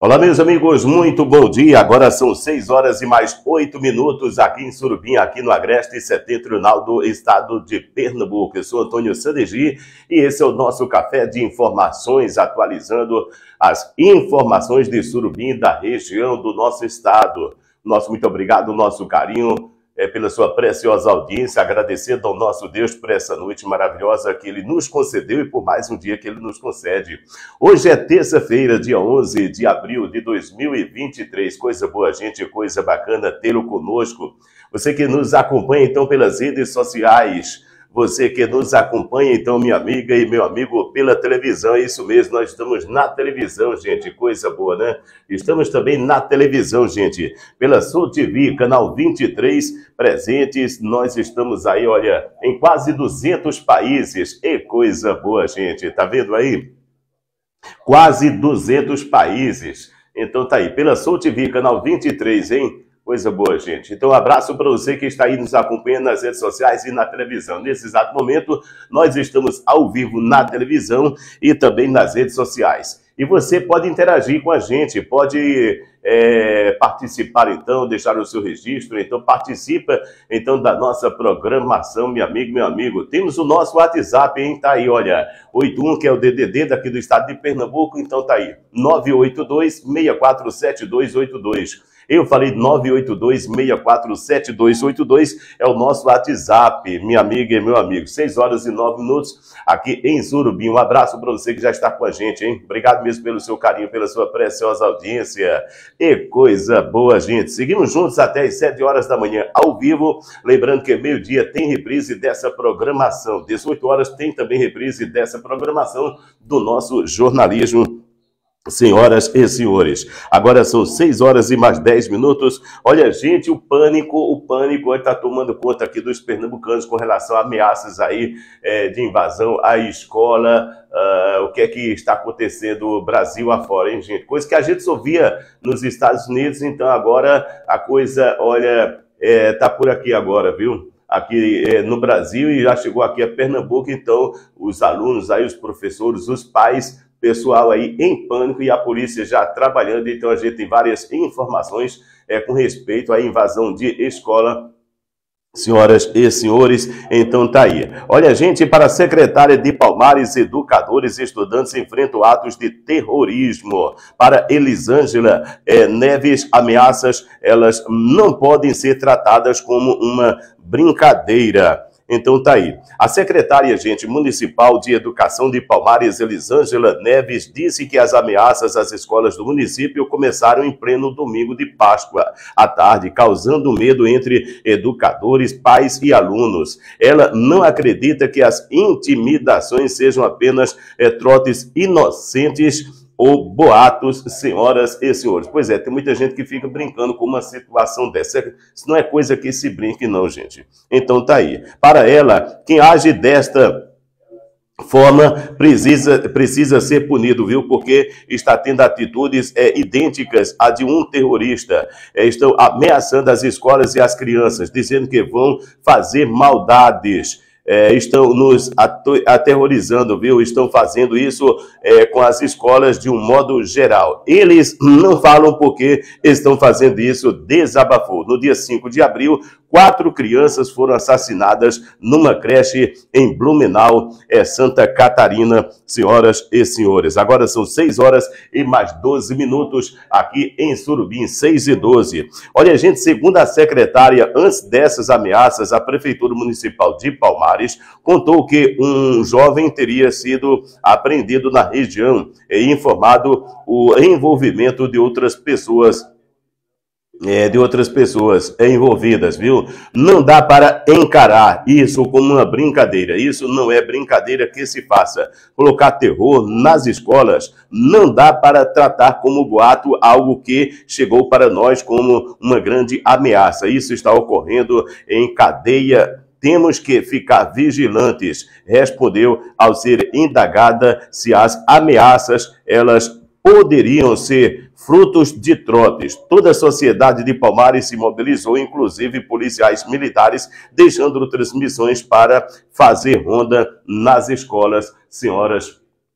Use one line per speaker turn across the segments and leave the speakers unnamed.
Olá, meus amigos, muito bom dia. Agora são 6 horas e mais 8 minutos aqui em Surubim, aqui no Agreste Setentrional do estado de Pernambuco. Eu sou Antônio Sandegi e esse é o nosso café de informações, atualizando as informações de Surubim, da região do nosso estado. Nosso muito obrigado, nosso carinho pela sua preciosa audiência, agradecendo ao nosso Deus por essa noite maravilhosa que Ele nos concedeu e por mais um dia que Ele nos concede. Hoje é terça-feira, dia 11 de abril de 2023. Coisa boa, gente, coisa bacana tê-lo conosco. Você que nos acompanha, então, pelas redes sociais. Você que nos acompanha, então, minha amiga e meu amigo, pela televisão. É isso mesmo, nós estamos na televisão, gente. Coisa boa, né? Estamos também na televisão, gente. Pela Sul TV, canal 23, presentes. Nós estamos aí, olha, em quase 200 países. E coisa boa, gente. Tá vendo aí? Quase 200 países. Então tá aí, pela Sul TV, canal 23, hein? Coisa boa, gente. Então, um abraço para você que está aí nos acompanhando nas redes sociais e na televisão. Nesse exato momento, nós estamos ao vivo na televisão e também nas redes sociais. E você pode interagir com a gente, pode participar, então, deixar o seu registro. Então, participa, então, da nossa programação, minha amiga, meu amigo. Temos o nosso WhatsApp, hein? Tá aí, olha, 81, que é o DDD daqui do estado de Pernambuco. Então, tá aí, 982-647282. Eu falei 982-647282, é o nosso WhatsApp, minha amiga e meu amigo. 6 horas e 9 minutos aqui em Surubim. Um abraço para você que já está com a gente, hein? Obrigado mesmo pelo seu carinho, pela sua preciosa audiência. E coisa boa, gente. Seguimos juntos até as 7 horas da manhã, ao vivo. Lembrando que meio-dia tem reprise dessa programação. 18 horas tem também reprise dessa programação do nosso jornalismo. Senhoras e senhores, agora são 6 horas e mais 10 minutos. Olha, gente, o pânico está tomando conta aqui dos pernambucanos com relação a ameaças aí de invasão à escola. O que é que está acontecendo Brasil afora, hein, gente? Coisa que a gente só via nos Estados Unidos, então agora a coisa, olha, tá por aqui agora, viu? Aqui no Brasil e já chegou aqui a Pernambuco, então os alunos aí, os professores, os pais, pessoal aí em pânico e a polícia já trabalhando. Então a gente tem várias informações com respeito à invasão de escola. Senhoras e senhores, então tá aí. Olha, gente, para a secretária de Palmares, educadores e estudantes enfrentam atos de terrorismo. Para Elisângela Neves, ameaças, elas não podem ser tratadas como uma brincadeira. Então tá aí. A secretária, gente, municipal de Educação de Palmares, Elisângela Neves, disse que as ameaças às escolas do município começaram em pleno domingo de Páscoa à tarde, causando medo entre educadores, pais e alunos. Ela não acredita que as intimidações sejam apenas trotes inocentes ou boatos, senhoras e senhores. Pois é, tem muita gente que fica brincando com uma situação dessa. Isso não é coisa que se brinque, não, gente. Então tá aí. Para ela, quem age desta forma precisa ser punido, viu? Porque está tendo atitudes idênticas à de um terrorista. Estão ameaçando as escolas e as crianças, dizendo que vão fazer maldades. Estão nos aterrorizando, viu? Estão fazendo isso com as escolas de um modo geral. Eles não falam porque estão fazendo isso, desabafou. No dia 5 de abril, 4 crianças foram assassinadas numa creche em Blumenau, Santa Catarina, senhoras e senhores. Agora são 6 horas e mais 12 minutos aqui em Surubim, 6 e 12. Olha, gente, segundo a secretária, antes dessas ameaças, a Prefeitura Municipal de Palmares contou que um jovem teria sido apreendido na região e informado o envolvimento de outras pessoas envolvidas, viu? Não dá para encarar isso como uma brincadeira. Isso não é brincadeira que se faça. Colocar terror nas escolas não dá para tratar como boato algo que chegou para nós como uma grande ameaça. Isso está ocorrendo em cadeia. Temos que ficar vigilantes, respondeu ao ser indagada se as ameaças, elas poderiam ser frutos de trotes. Toda a sociedade de Palmares se mobilizou, inclusive policiais militares, deixando transmissões para fazer ronda nas escolas, senhoras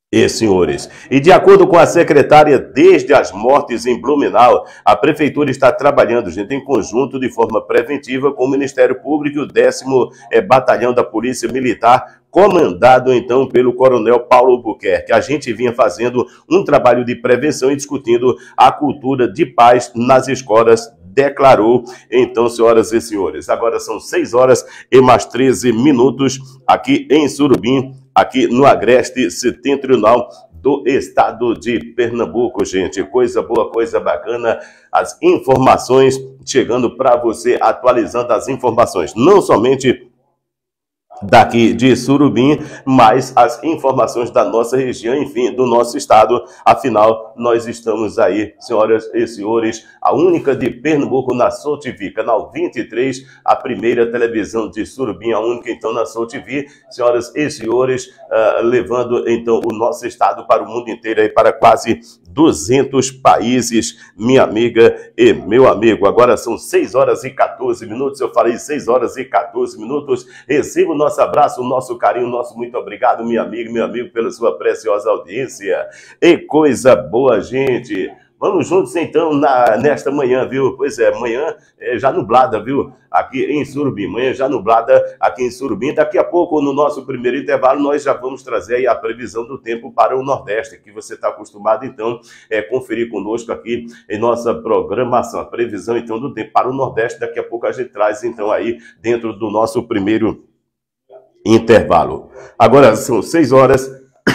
E senhores, e de acordo com a secretária, desde as mortes em Blumenau, a prefeitura está trabalhando, gente, em conjunto de forma preventiva com o Ministério Público e o 10º Batalhão da Polícia Militar, comandado então pelo Coronel Paulo Albuquerque. A gente vinha fazendo um trabalho de prevenção e discutindo a cultura de paz nas escolas, declarou então, senhoras e senhores. Agora são 6 horas e mais 13 minutos aqui em Surubim, aqui no Agreste Setentrional do estado de Pernambuco, gente. Coisa boa, coisa bacana, as informações chegando para você, atualizando as informações, não somente daqui de Surubim, mas as informações da nossa região, enfim, do nosso estado. Afinal, nós estamos aí, senhoras e senhores, a única de Pernambuco na Soul TV, canal 23, a primeira televisão de Surubim, a única então na Soul TV, senhoras e senhores, levando então o nosso estado para o mundo inteiro, aí para quase 200 países, minha amiga e meu amigo. Agora são 6 horas e 14 minutos, eu falei 6 horas e 14 minutos, recebo o nosso abraço, o nosso carinho, o nosso muito obrigado, minha amiga e meu amigo, pela sua preciosa audiência. E coisa boa, gente. Vamos juntos, então, nesta manhã, viu? Pois é, manhã já nublada, viu? Aqui em Surubim, manhã já nublada aqui em Surubim. Daqui a pouco, no nosso primeiro intervalo, nós já vamos trazer aí a previsão do tempo para o Nordeste, que você está acostumado, então, conferir conosco aqui em nossa programação. A previsão, então, do tempo para o Nordeste, daqui a pouco a gente traz, então, aí, dentro do nosso primeiro intervalo. Agora são 6 horas...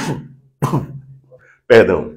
Perdão.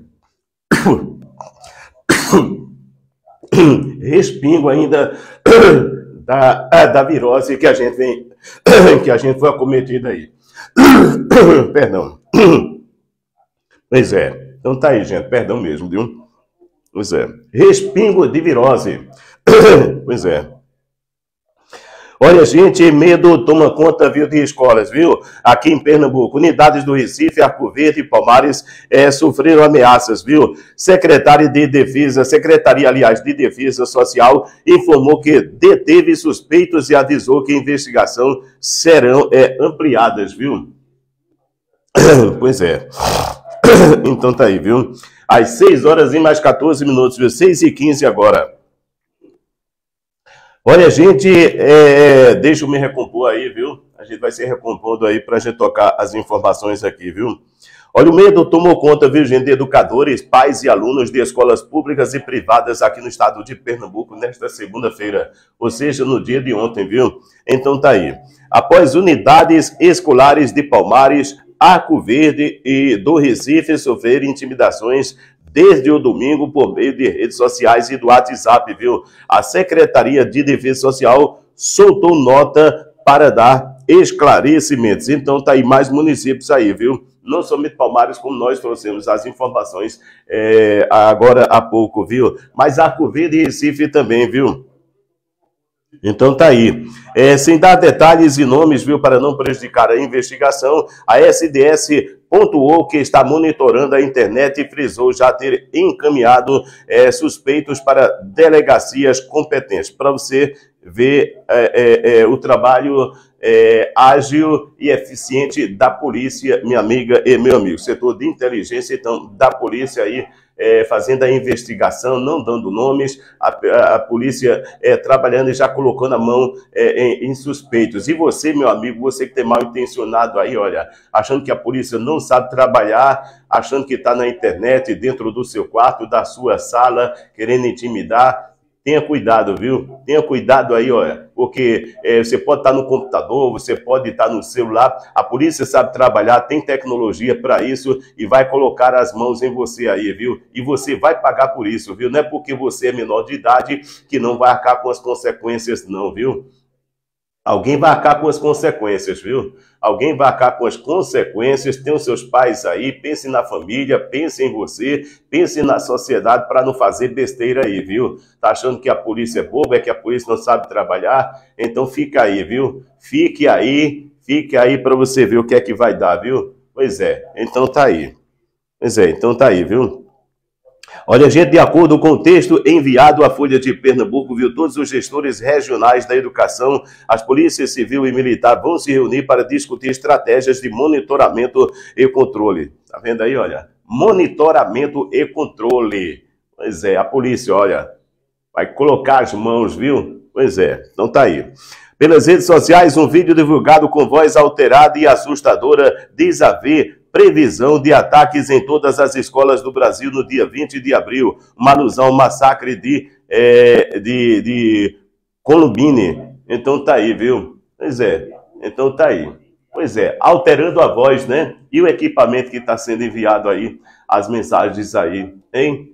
Respingo ainda da virose que a gente vem, que a gente foi acometida aí. Perdão. Pois é. Então tá aí, gente. Perdão mesmo, viu? Pois é. Respingo de virose. Pois é. Olha, gente, medo toma conta, viu, de escolas, viu? Aqui em Pernambuco, unidades do Recife, Arco Verde e Palmares sofreram ameaças, viu? Secretaria, aliás, de Defesa Social informou que deteve suspeitos e avisou que a investigação serão ampliadas, viu? Pois é. Então tá aí, viu? Às 6 horas e mais 14 minutos, viu? 6h15 agora. Olha, gente, deixa eu me recompor aí, viu? A gente vai se recompondo aí para a gente tocar as informações aqui, viu? Olha, o medo tomou conta, viu, gente, de educadores, pais e alunos de escolas públicas e privadas aqui no estado de Pernambuco nesta segunda-feira, ou seja, no dia de ontem, viu? Então tá aí. Após unidades escolares de Palmares, Arco Verde e do Recife sofrerem intimidações desde o domingo por meio de redes sociais e do WhatsApp, viu? A Secretaria de Defesa Social soltou nota para dar esclarecimentos. Então tá aí mais municípios aí, viu? Não somente Palmares, como nós trouxemos as informações agora há pouco, viu? Mas Arco Verde e Recife também, viu? Então tá aí. Sem dar detalhes e nomes, viu, para não prejudicar a investigação, a SDS pontuou que está monitorando a internet e frisou já ter encaminhado suspeitos para delegacias competentes. Para você ver o trabalho ágil e eficiente da polícia, minha amiga e meu amigo. Setor de inteligência, então, da polícia aí, fazendo a investigação, não dando nomes, a polícia trabalhando e já colocando a mão em suspeitos. E você, meu amigo, você que tem mal intencionado aí, olha, achando que a polícia não sabe trabalhar, achando que está na internet, dentro do seu quarto, da sua sala, querendo intimidar, tenha cuidado, viu? Tenha cuidado aí, olha, porque você pode estar no computador, você pode estar no celular, a polícia sabe trabalhar, tem tecnologia para isso e vai colocar as mãos em você aí, viu? E você vai pagar por isso, viu? Não é porque você é menor de idade que não vai arcar com as consequências, não, viu? Alguém vai arcar com as consequências, viu? Alguém vai arcar com as consequências, tem os seus pais aí, pense na família, pense em você, pense na sociedade para não fazer besteira aí, viu? Tá achando que a polícia é boba, que a polícia não sabe trabalhar? Então fica aí, viu? Fique aí para você ver o que é que vai dar, viu? Pois é, então tá aí. Pois é, então tá aí, viu? Olha, gente, de acordo com o texto enviado à Folha de Pernambuco, viu, todos os gestores regionais da educação, as polícias civil e militar vão se reunir para discutir estratégias de monitoramento e controle. Tá vendo aí, olha? Monitoramento e controle. Pois é, a polícia, olha, vai colocar as mãos, viu? Pois é, então tá aí. Pelas redes sociais, um vídeo divulgado com voz alterada e assustadora diz haver previsão de ataques em todas as escolas do Brasil no dia 20 de abril. Uma alusão ao massacre de Columbine. Então tá aí, viu? Pois é, então tá aí. Pois é, alterando a voz, né? E o equipamento que está sendo enviado aí, as mensagens aí, hein?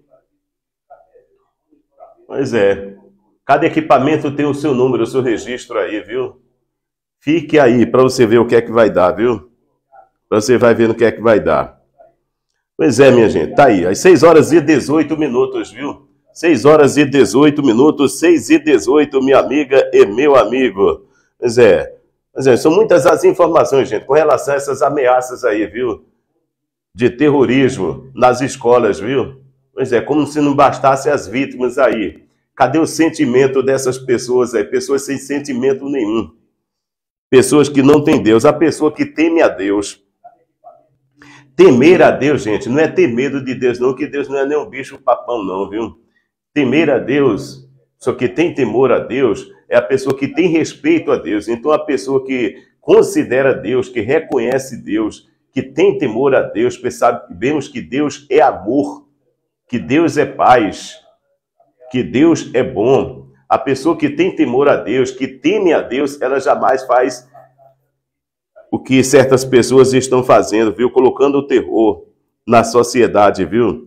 Pois é. Cada equipamento tem o seu número, o seu registro aí, viu? Fique aí para você ver o que é que vai dar, viu? Você vai ver no que é que vai dar. Pois é, minha gente, tá aí. Às 6 horas e 18 minutos, viu? 6 horas e 18 minutos, 6 e 18, minha amiga e meu amigo. Pois é, são muitas as informações, gente, com relação a essas ameaças aí, viu? De terrorismo nas escolas, viu? Pois é, como se não bastasse as vítimas aí. Cadê o sentimento dessas pessoas aí? Pessoas sem sentimento nenhum. Pessoas que não têm Deus. A pessoa que teme a Deus. Temer a Deus, gente, não é ter medo de Deus, não, que Deus não é nem um bicho papão, não, viu? Temer a Deus, só que tem temor a Deus, é a pessoa que tem respeito a Deus. Então, a pessoa que considera Deus, que reconhece Deus, que tem temor a Deus, sabemos que Deus é amor, que Deus é paz, que Deus é bom. A pessoa que tem temor a Deus, que teme a Deus, ela jamais faz o que certas pessoas estão fazendo, viu? Colocando o terror na sociedade, viu?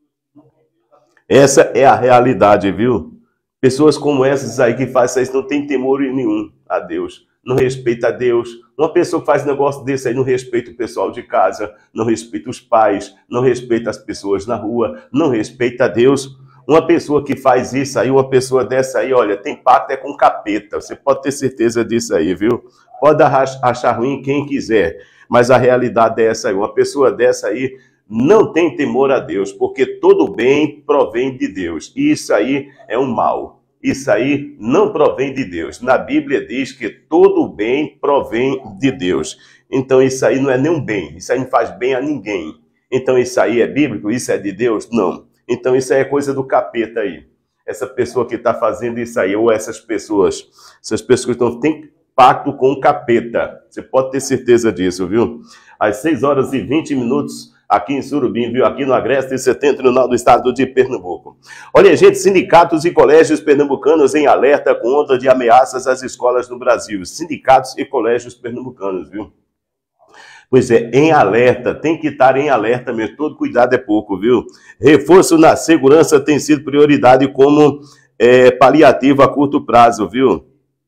Essa é a realidade, viu? Pessoas como essas aí que fazem isso não tem temor nenhum a Deus, não respeita a Deus. Uma pessoa que faz negócio desse aí não respeita o pessoal de casa, não respeita os pais, não respeita as pessoas na rua, não respeita a Deus. Uma pessoa que faz isso aí, uma pessoa dessa aí, olha, tem pacto é com capeta. Você pode ter certeza disso aí, viu? Pode achar ruim quem quiser, mas a realidade é essa aí. Uma pessoa dessa aí não tem temor a Deus, porque todo bem provém de Deus. E isso aí é um mal. Isso aí não provém de Deus. Na Bíblia diz que todo bem provém de Deus. Então isso aí não é nem um bem. Isso aí não faz bem a ninguém. Então isso aí é bíblico? Isso é de Deus? Não. Então isso aí é coisa do capeta aí. Essa pessoa que está fazendo isso aí, ou essas pessoas que têm pacto com o capeta. Você pode ter certeza disso, viu? Às 6 horas e 20 minutos, aqui em Surubim, viu? Aqui no Agreste Setentrional do estado de Pernambuco. Olha, gente, sindicatos e colégios pernambucanos em alerta com onda de ameaças às escolas no Brasil. Sindicatos e colégios pernambucanos, viu? Pois é, em alerta, tem que estar em alerta mesmo, todo cuidado é pouco, viu? Reforço na segurança tem sido prioridade como paliativo a curto prazo, viu?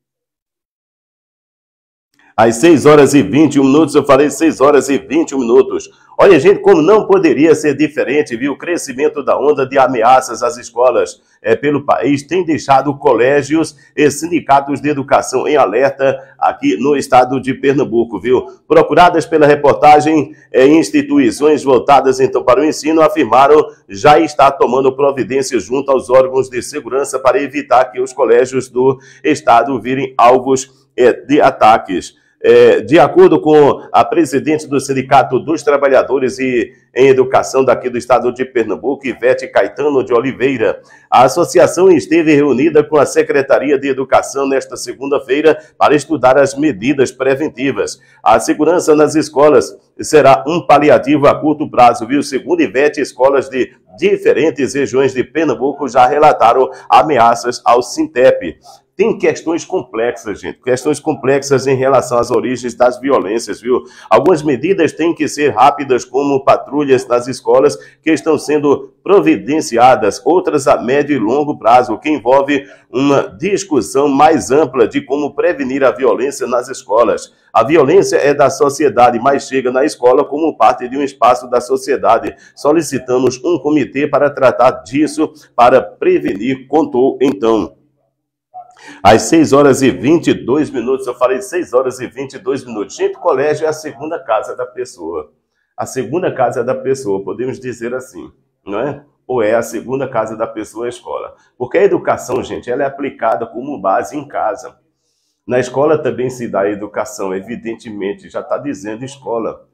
Às 6 horas e 21 minutos, eu falei 6 horas e 21 minutos. Olha, gente, como não poderia ser diferente, viu? O crescimento da onda de ameaças às escolas pelo país tem deixado colégios e sindicatos de educação em alerta aqui no estado de Pernambuco, viu? Procuradas pela reportagem, instituições voltadas então para o ensino afirmaram já estar tomando providências junto aos órgãos de segurança para evitar que os colégios do estado virem alvos de ataques. De acordo com a presidente do Sindicato dos Trabalhadores em Educação daqui do estado de Pernambuco, Ivete Caetano de Oliveira, a associação esteve reunida com a Secretaria de Educação nesta segunda-feira para estudar as medidas preventivas. A segurança nas escolas será um paliativo a curto prazo, viu? Segundo Ivete, escolas de diferentes regiões de Pernambuco já relataram ameaças ao Sintep. Tem questões complexas, gente, questões complexas em relação às origens das violências, viu? Algumas medidas têm que ser rápidas, como patrulhas nas escolas que estão sendo providenciadas, outras a médio e longo prazo, que envolve uma discussão mais ampla de como prevenir a violência nas escolas. A violência é da sociedade, mas chega na escola como parte de um espaço da sociedade. Solicitamos um comitê para tratar disso, para prevenir, contou então. Às 6 horas e 22 minutos, eu falei 6 horas e 22 minutos. Gente, o colégio é a segunda casa da pessoa. A segunda casa da pessoa, podemos dizer assim, não é? Ou é a segunda casa da pessoa a escola. Porque a educação, gente, ela é aplicada como base em casa. Na escola também se dá a educação, evidentemente, já está dizendo escola.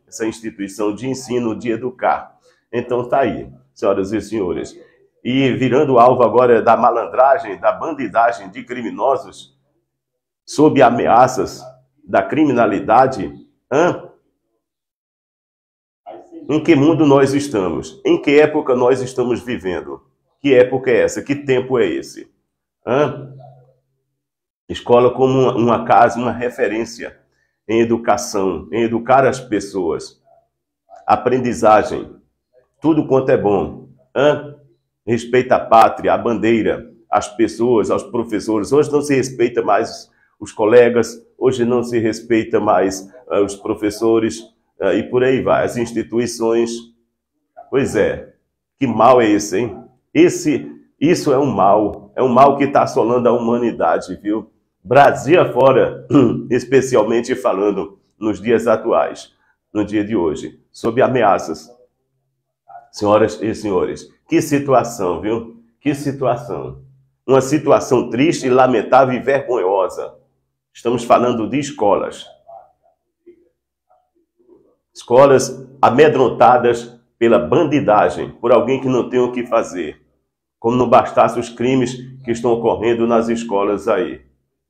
essa instituição de ensino, de educar. Então tá aí, senhoras e senhores. E virando alvo agora da malandragem, da bandidagem de criminosos, sob ameaças da criminalidade, em que mundo nós estamos? Em que época nós estamos vivendo? Que época é essa? Que tempo é esse? Escola como uma casa, uma referência em educação, em educar as pessoas. Aprendizagem, tudo quanto é bom. Respeita a pátria, a bandeira, as pessoas, aos professores. Hoje não se respeita mais os colegas, hoje não se respeita mais os professores, e por aí vai, as instituições. Pois é, que mal é esse, hein? Isso é um mal que está assolando a humanidade, viu? Brasil afora, especialmente falando nos dias atuais, no dia de hoje, sob ameaças. Senhoras e senhores, que situação, viu? Que situação. Uma situação triste, lamentável e vergonhosa. Estamos falando de escolas. Escolas amedrontadas pela bandidagem, por alguém que não tem o que fazer. Como não bastasse os crimes que estão ocorrendo nas escolas aí.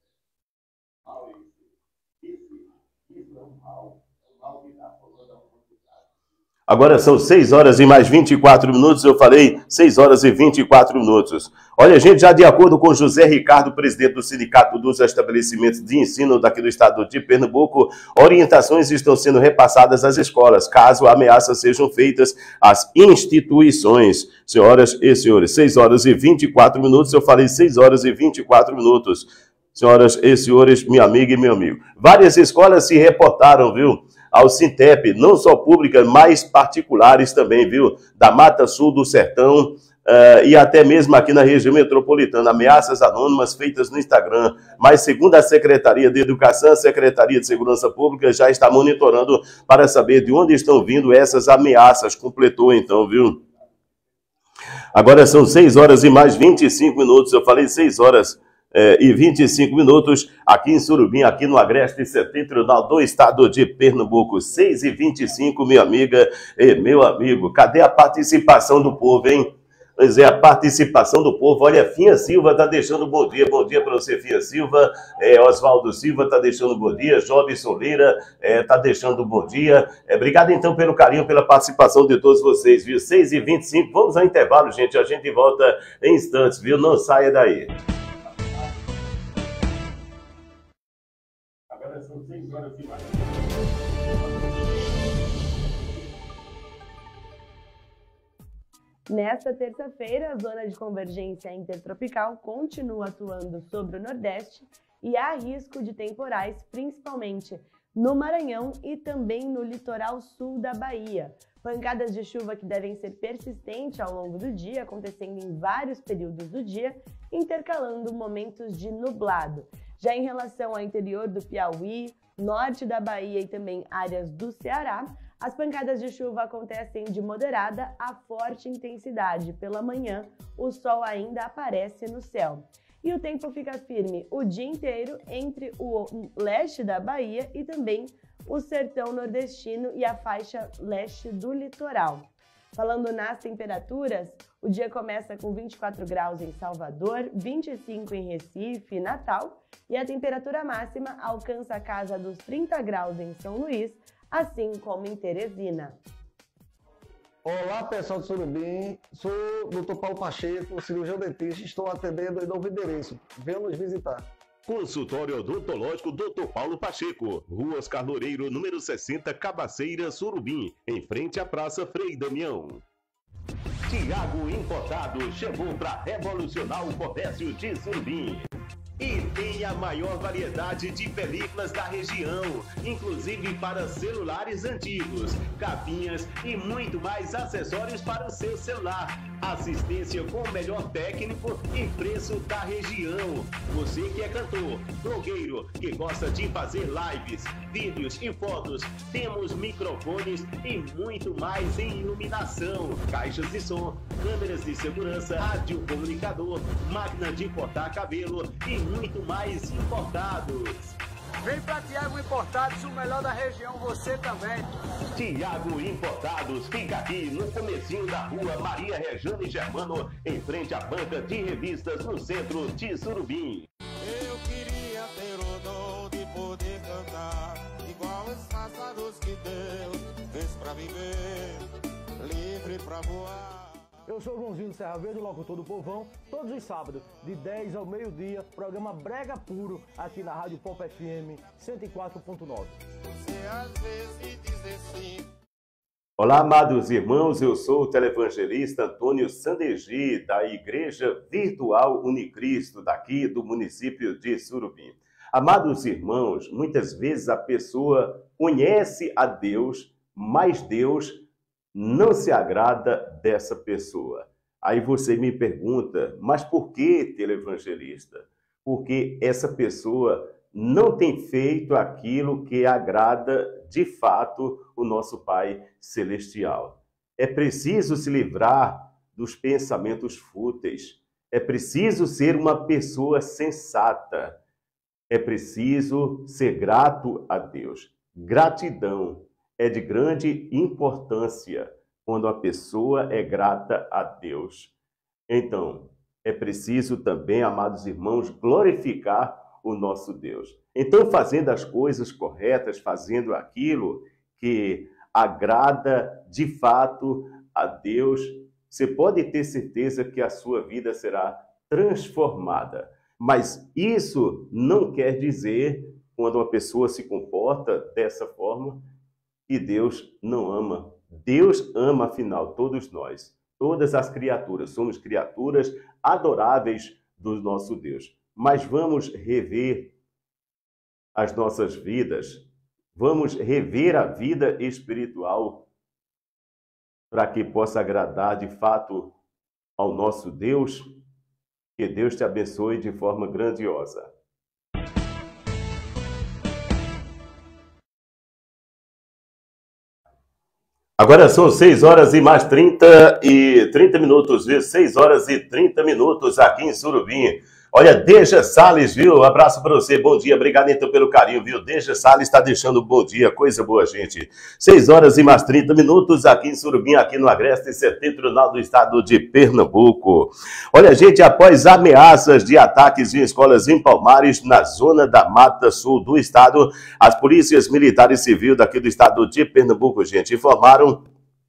Agora são 6 horas e mais 24 minutos, eu falei 6 horas e 24 minutos. Olha, gente, já de acordo com José Ricardo, presidente do Sindicato dos Estabelecimentos de Ensino daqui do estado de Pernambuco, orientações estão sendo repassadas às escolas, caso ameaças sejam feitas às instituições. Senhoras e senhores, 6 horas e 24 minutos, eu falei 6 horas e 24 minutos. Senhoras e senhores, minha amiga e meu amigo. Várias escolas se reportaram, viu? Ao Sintep, não só públicas, mas particulares também, viu? Da Mata Sul do Sertão e até mesmo aqui na região metropolitana. Ameaças anônimas feitas no Instagram. Mas, segundo a Secretaria de Educação, a Secretaria de Segurança Pública já está monitorando para saber de onde estão vindo essas ameaças. Completou então, viu? Agora são 6 horas e mais 25 minutos. Eu falei 6 horas e 25 minutos, aqui em Surubim, aqui no Agreste Setentrional do estado de Pernambuco. 6 e 25, minha amiga e meu amigo. Cadê a participação do povo, hein? Pois é, a participação do povo. Olha, Finha Silva está deixando bom dia. Bom dia para você, Finha Silva. Oswaldo Silva está deixando bom dia. Job Soleira está deixando bom dia. Obrigado, então, pelo carinho, pela participação de todos vocês, viu? 6 e 25, vamos ao intervalo, gente. A gente volta em instantes, viu? Não saia daí. Agora são 6 horas e mais.
Nesta terça-feira, a zona de convergência intertropical continua atuando sobre o Nordeste e há risco de temporais, principalmente no Maranhão e também no litoral sul da Bahia. Pancadas de chuva que devem ser persistentes ao longo do dia, acontecendo em vários períodos do dia, intercalando momentos de nublado. Já em relação ao interior do Piauí, norte da Bahia e também áreas do Ceará, as pancadas de chuva acontecem de moderada a forte intensidade. Pela manhã, o sol ainda aparece no céu. E o tempo fica firme o dia inteiro entre o leste da Bahia e também o sertão nordestino e a faixa leste do litoral. Falando nas temperaturas, o dia começa com 24 graus em Salvador, 25 em Recife e Natal, e a temperatura máxima alcança a casa dos 30 graus em São Luís, assim como em Teresina.
Olá, pessoal de Surubim, sou o Dr. Paulo Pacheco, cirurgião dentista, estou atendendo em novo endereço. Venha nos visitar.
Consultório odontológico Dr. Paulo Pacheco, Rua Oscar Loureiro, número 60, Cabaceira, Surubim, em frente à Praça Frei Damião. Tiago Importado chegou para revolucionar o comércio de Surubim. E tem a maior variedade de películas da região, inclusive para celulares antigos, capinhas e muito mais acessórios para o seu celular. Assistência com o melhor técnico e preço da região. Você que é cantor, blogueiro, que gosta de fazer lives, vídeos e fotos, temos microfones e muito mais em iluminação, caixas de som, câmeras de segurança, rádio comunicador, máquina de cortar cabelo e muito mais importados.
Vem pra Tiago Importados, o melhor da região, você também.
Tiago Importados fica aqui no comecinho da rua Maria Rejane Germano, em frente à banca de revistas no centro de Surubim.
Eu queria ter o dom de poder cantar, igual os pássaros que Deus fez pra viver, livre pra voar.
Eu sou o Joãozinho Serra Verde, locutor do Povão, todos os sábados, de 10 ao meio-dia, programa Brega Puro, aqui na Rádio Pop FM 104.9.
Você às vezes diz sim.
Olá, amados irmãos, eu sou o televangelista Antônio Sandegi, da Igreja Virtual Unicristo, daqui do município de Surubim. Amados irmãos, muitas vezes a pessoa conhece a Deus, mas Deus não se agrada dessa pessoa. Aí você me pergunta, mas por que, televangelista? Porque essa pessoa não tem feito aquilo que agrada de fato o nosso Pai Celestial. É preciso se livrar dos pensamentos fúteis. É preciso ser uma pessoa sensata. É preciso ser grato a Deus. Gratidão é de grande importância quando a pessoa é grata a Deus. Então, é preciso também, amados irmãos, glorificar o nosso Deus. Então, fazendo as coisas corretas, fazendo aquilo que agrada de fato a Deus, você pode ter certeza que a sua vida será transformada. Mas isso não quer dizer, quando uma pessoa se comporta dessa forma, que Deus não ama. Deus ama, afinal, todos nós, todas as criaturas. Somos criaturas adoráveis do nosso Deus. Mas vamos rever as nossas vidas, vamos rever a vida espiritual para que possa agradar de fato ao nosso Deus. Que Deus te abençoe de forma grandiosa. Agora são 6 horas e mais 30 minutos, viu? 6 horas e 30 minutos aqui em Surubim. Olha, Deja Salles, viu? Abraço para você, bom dia. Obrigado então pelo carinho, viu? Deja Salles está deixando bom dia, coisa boa, gente. 6 horas e mais 30 minutos aqui em Surubim, aqui no Agreste Setentrional do estado de Pernambuco. Olha, gente, após ameaças de ataques em escolas em Palmares, na zona da Mata Sul do estado, as polícias militares civis daqui do estado de Pernambuco, gente, informaram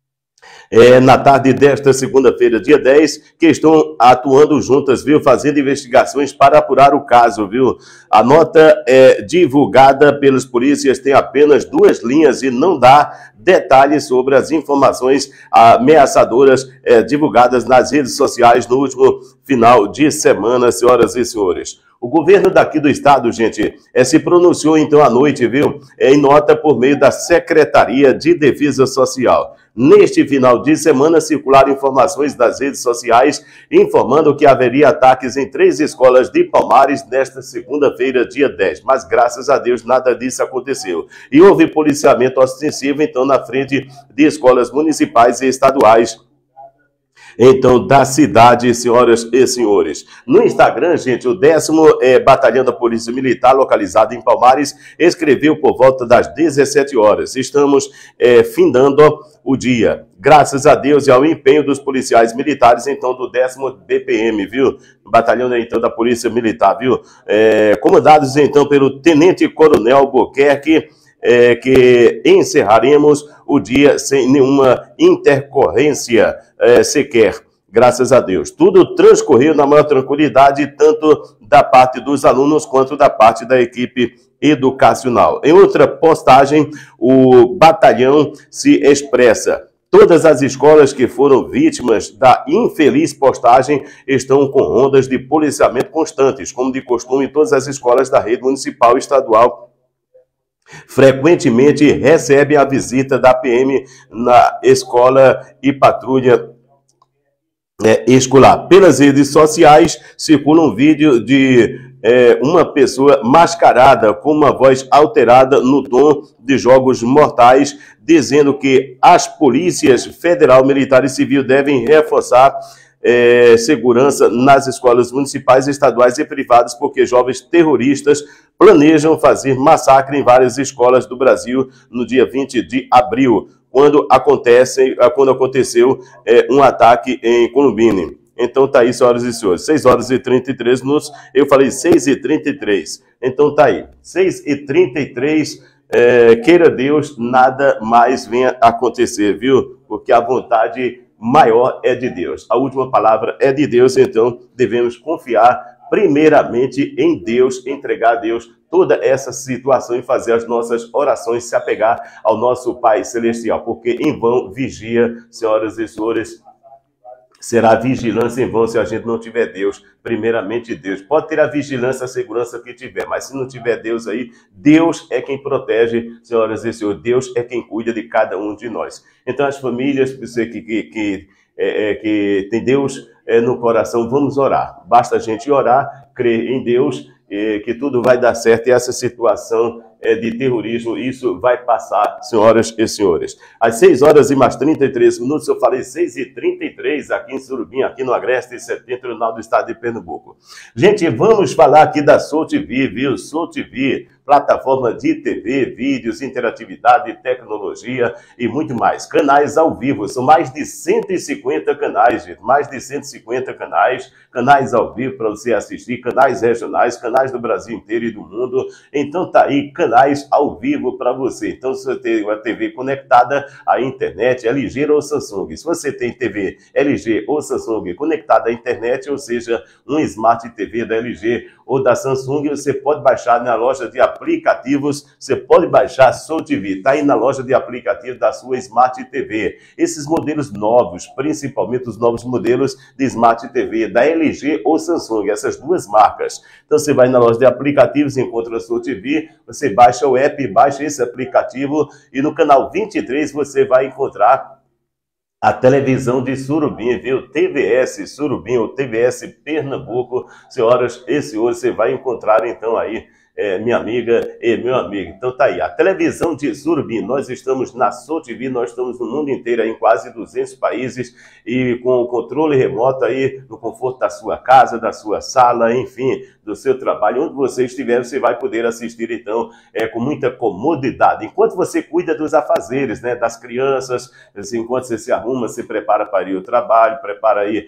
na tarde desta segunda-feira, dia 10, que estão atuando juntas, viu, fazendo investigações para apurar o caso, viu. A nota divulgada pelas polícias tem apenas 2 linhas e não dá detalhes sobre as informações ameaçadoras divulgadas nas redes sociais no último final de semana, senhoras e senhores. O governo daqui do estado, gente, se pronunciou então à noite, viu, em nota por meio da Secretaria de Defesa Social. Neste final de semana, circularam informações das redes sociais informando que haveria ataques em 3 escolas de Palmares nesta segunda-feira, dia 10. Mas, graças a Deus, nada disso aconteceu. E houve policiamento ostensivo, então, na frente de escolas municipais e estaduais, então, da cidade, senhoras e senhores. No Instagram, gente, o 10º Batalhão da Polícia Militar, localizado em Palmares, escreveu por volta das 17 horas. Estamos findando o dia. Graças a Deus e ao empenho dos policiais militares, então, do 10º BPM, viu? Batalhão, então, da Polícia Militar, viu? Comandados, então, pelo Tenente Coronel Buquerque, que encerraremos o dia sem nenhuma intercorrência sequer, graças a Deus. Tudo transcorreu na maior tranquilidade, tanto da parte dos alunos quanto da parte da equipe educacional. Em outra postagem, o batalhão se expressa: todas as escolas que foram vítimas da infeliz postagem estão com rondas de policiamento constantes, como de costume, todas as escolas da rede municipal e estadual frequentemente recebem a visita da PM na escola e patrulha escolar. Pelas redes sociais circula um vídeo de uma pessoa mascarada com uma voz alterada no tom de Jogos Mortais, dizendo que as polícias federal, militar e civil devem reforçar segurança nas escolas municipais, estaduais e privadas, porque jovens terroristas planejam fazer massacre em várias escolas do Brasil no dia 20 de abril, quando aconteceu um ataque em Columbine. Então tá aí, senhoras e senhores, 6 horas e 33 minutos, eu falei 6h33, então tá aí, 6h33, queira Deus, nada mais venha acontecer, viu? Porque a vontade maior é de Deus, a última palavra é de Deus, então devemos confiar primeiramente em Deus, entregar a Deus toda essa situação e fazer as nossas orações, se apegar ao nosso Pai Celestial, porque em vão vigia, senhoras e senhores, será vigilância em vão se a gente não tiver Deus, primeiramente Deus. Pode ter a vigilância, a segurança que tiver, mas se não tiver Deus aí, Deus é quem protege, senhoras e senhores, Deus é quem cuida de cada um de nós. Então as famílias, você que tem Deus no coração, vamos orar. Basta a gente orar, crer em Deus, que tudo vai dar certo e essa situação de terrorismo, isso vai passar, senhoras e senhores. Às 6 horas e mais 33 minutos, eu falei 6h33 aqui em Surubim, aqui no Agreste Setentrional do estado de Pernambuco. Gente, vamos falar aqui da Soul TV, viu? Soul TV, plataforma de TV, vídeos, interatividade, tecnologia e muito mais. Canais ao vivo, são mais de 150 canais, gente, mais de 150 canais ao vivo para você assistir, canais regionais, canais do Brasil inteiro e do mundo. Então tá aí, canais ao vivo para você. Então se você tem uma TV conectada à internet, LG ou Samsung, se você tem TV LG ou Samsung conectada à internet, ou seja, um Smart TV da LG ou da Samsung, você pode baixar na loja de aplicativos, você pode baixar a Soul TV, está aí na loja de aplicativos da sua Smart TV. Esses modelos novos, principalmente os novos modelos de Smart TV, da LG ou Samsung, essas duas marcas. Então você vai na loja de aplicativos, encontra a Soul TV, você baixa o app, baixa esse aplicativo e no canal 23 você vai encontrar a televisão de Surubim, viu? TVS Surubim ou TVS Pernambuco. Senhoras e senhores, você vai encontrar então aí, minha amiga e meu amigo. Então tá aí, a televisão de Surubim. Nós estamos na Soul TV, nós estamos no mundo inteiro, aí, em quase 200 países e com o controle remoto aí, no conforto da sua casa, da sua sala, enfim, do seu trabalho. Onde você estiver, você vai poder assistir então com muita comodidade. Enquanto você cuida dos afazeres, né, das crianças, assim, enquanto você se arruma, se prepara para ir ao trabalho, prepara aí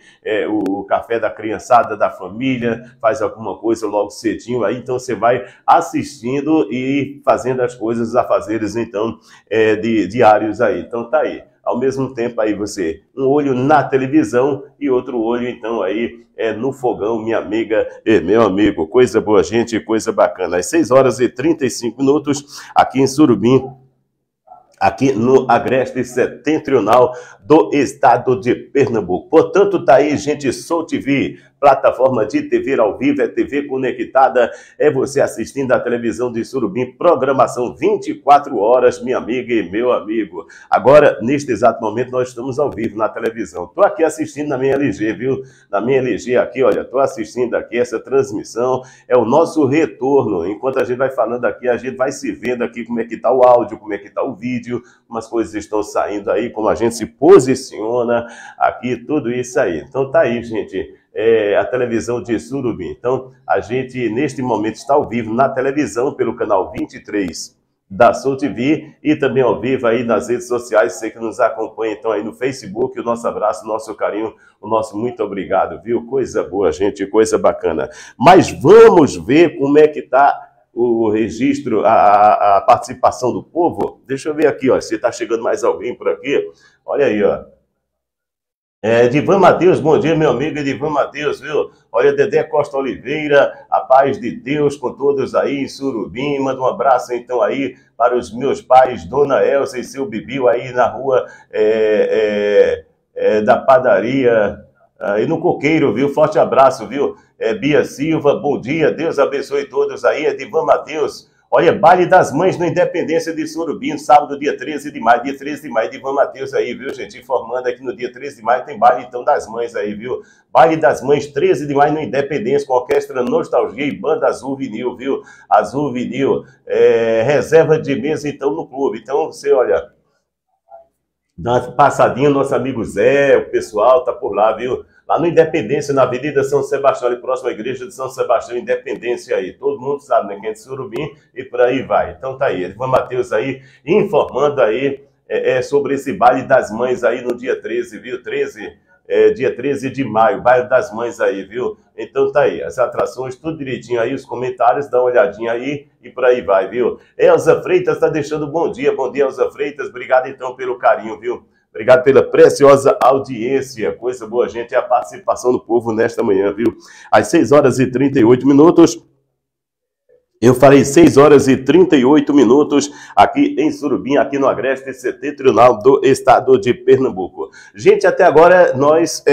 o café da criançada, da família, faz alguma coisa logo cedinho aí, então você vai assistindo e fazendo as coisas, os afazeres, então, diários aí. Então tá aí. Ao mesmo tempo aí você, um olho na televisão e outro olho, então, aí no fogão, minha amiga e meu amigo. Coisa boa, gente, coisa bacana. Às 6 horas e 35 minutos, aqui em Surubim, aqui no Agreste Setentrional do estado de Pernambuco. Portanto, tá aí, gente, Soul TV, plataforma de TV ao vivo, é TV conectada, é você assistindo a televisão de Surubim, programação 24 horas, minha amiga e meu amigo. Agora, neste exato momento, nós estamos ao vivo na televisão. Tô aqui assistindo na minha LG, viu? Na minha LG aqui, olha, tô assistindo aqui essa transmissão, é o nosso retorno. Enquanto a gente vai falando aqui, a gente vai se vendo aqui como é que tá o áudio, como é que tá o vídeo, umas coisas estão saindo aí, como a gente se posiciona aqui, tudo isso aí. Então tá aí, gente. A televisão de Surubim. Então, a gente, neste momento, está ao vivo na televisão, pelo canal 23 da Soul TV, e também ao vivo aí nas redes sociais, você que nos acompanha, então, aí no Facebook. O nosso abraço, o nosso carinho, o nosso muito obrigado, viu? Coisa boa, gente, coisa bacana. Mas vamos ver como é que está o registro, a participação do povo. Deixa eu ver aqui, ó, se está chegando mais alguém por aqui. Olha aí, ó. Edivan Matheus, bom dia, meu amigo Edivan Matheus, viu? Olha, Dedé Costa Oliveira, a paz de Deus com todos aí em Surubim. Manda um abraço, então, aí para os meus pais, Dona Elza e seu Bibiu, aí na rua da padaria, e no Coqueiro, viu? Forte abraço, viu? Bia Silva, bom dia, Deus abençoe todos aí. Edivan Matheus. Olha, baile das mães no Independência de Surubim, sábado, dia 13 de maio, Edivan Matheus aí, viu, gente? Informando aqui no dia 13 de maio tem baile, então, das mães aí, viu? Baile das mães, 13 de maio no Independência, com orquestra Nostalgia e banda Azul Vinil, viu? Azul Vinil, reserva de mesa, então, no clube. Então, você, olha, dá uma passadinha, nosso amigo Zé, o pessoal tá por lá, viu? lá no Independência, na Avenida São Sebastião, ali próximo à Igreja de São Sebastião, Independência aí. Todo mundo sabe, né? Quem é de Surubim e por aí vai. Então tá aí, Edvan Matheus aí informando aí sobre esse baile das mães aí no dia 13, viu? Dia 13 de maio, baile das mães aí, viu? Então tá aí, as atrações, tudo direitinho aí, os comentários, dá uma olhadinha aí e por aí vai, viu? Elza Freitas tá deixando bom dia, Elza Freitas, obrigado então pelo carinho, viu? Obrigado pela preciosa audiência, coisa boa, gente, é a participação do povo nesta manhã, viu? Às 6 horas e 38 minutos, eu falei 6 horas e 38 minutos aqui em Surubim, aqui no Agreste Setentrional do estado de Pernambuco. Gente, até agora nós,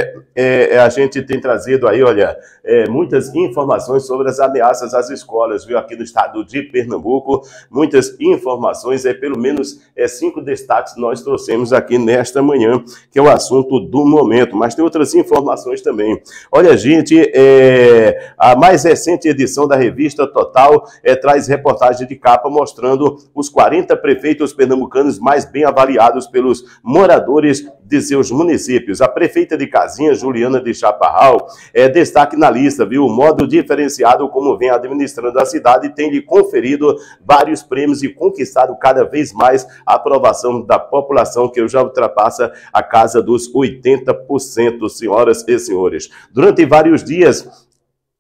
a gente tem trazido aí, olha, muitas informações sobre as ameaças às escolas, viu, aqui no estado de Pernambuco. Muitas informações, pelo menos 5 destaques nós trouxemos aqui nesta manhã, que é o assunto do momento, mas tem outras informações também. Olha, gente, a mais recente edição da revista Total traz reportagem de capa mostrando os 40 prefeitos pernambucanos mais bem avaliados pelos moradores de seus municípios. A prefeita de Casinhas, Juliana de Chaparral, destaque na lista, viu? O modo diferenciado como vem administrando a cidade tem lhe conferido vários prêmios e conquistado cada vez mais a aprovação da população, que já ultrapassa a casa dos 80%, senhoras e senhores. Durante vários dias,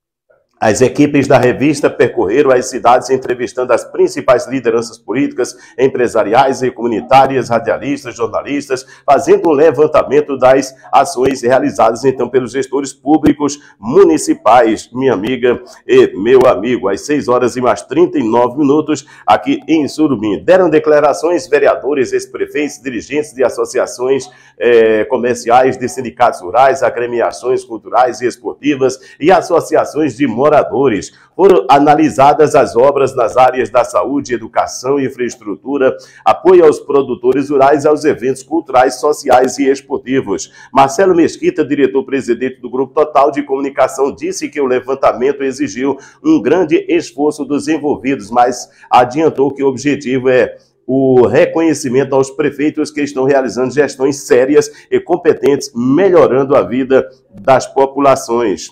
as equipes da revista percorreram as cidades entrevistando as principais lideranças políticas, empresariais e comunitárias, radialistas, jornalistas, fazendo um levantamento das ações realizadas então pelos gestores públicos municipais, minha amiga e meu amigo. Às 6 horas e mais 39 minutos aqui em Surubim. Deram declarações vereadores, ex-prefeitos, dirigentes de associações comerciais, de sindicatos rurais, agremiações culturais e esportivas e associações de moradores. Foram analisadas as obras nas áreas da saúde, educação, infraestrutura, apoio aos produtores rurais, aos eventos culturais, sociais e esportivos. Marcelo Mesquita, diretor-presidente do Grupo Total de Comunicação, disse que o levantamento exigiu um grande esforço dos envolvidos, mas adiantou que o objetivo é o reconhecimento aos prefeitos que estão realizando gestões sérias e competentes, melhorando a vida das populações.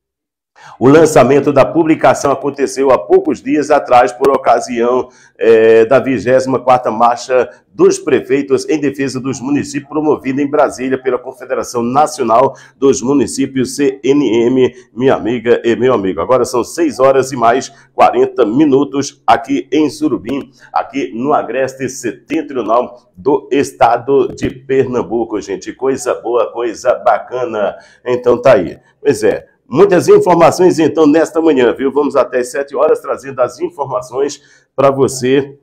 O lançamento da publicação aconteceu há poucos dias atrás, por ocasião da 24ª Marcha dos Prefeitos em Defesa dos Municípios, promovida em Brasília pela Confederação Nacional dos Municípios, CNM, minha amiga e meu amigo. Agora são 6 horas e mais 40 minutos aqui em Surubim, aqui no Agreste Setentrional do estado de Pernambuco, gente. Coisa boa, coisa bacana. Então tá aí. Pois é. Muitas informações, então, nesta manhã, viu? Vamos até as 7 horas trazendo as informações para você